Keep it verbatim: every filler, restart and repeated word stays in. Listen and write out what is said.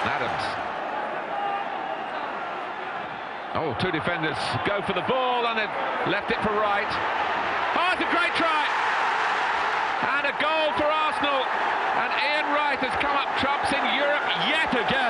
Adams. Oh, two defenders go for the ball and it left it for Wright. Oh, it's a great try! And a goal for Arsenal. And Ian Wright has come up trumps in Europe yet again.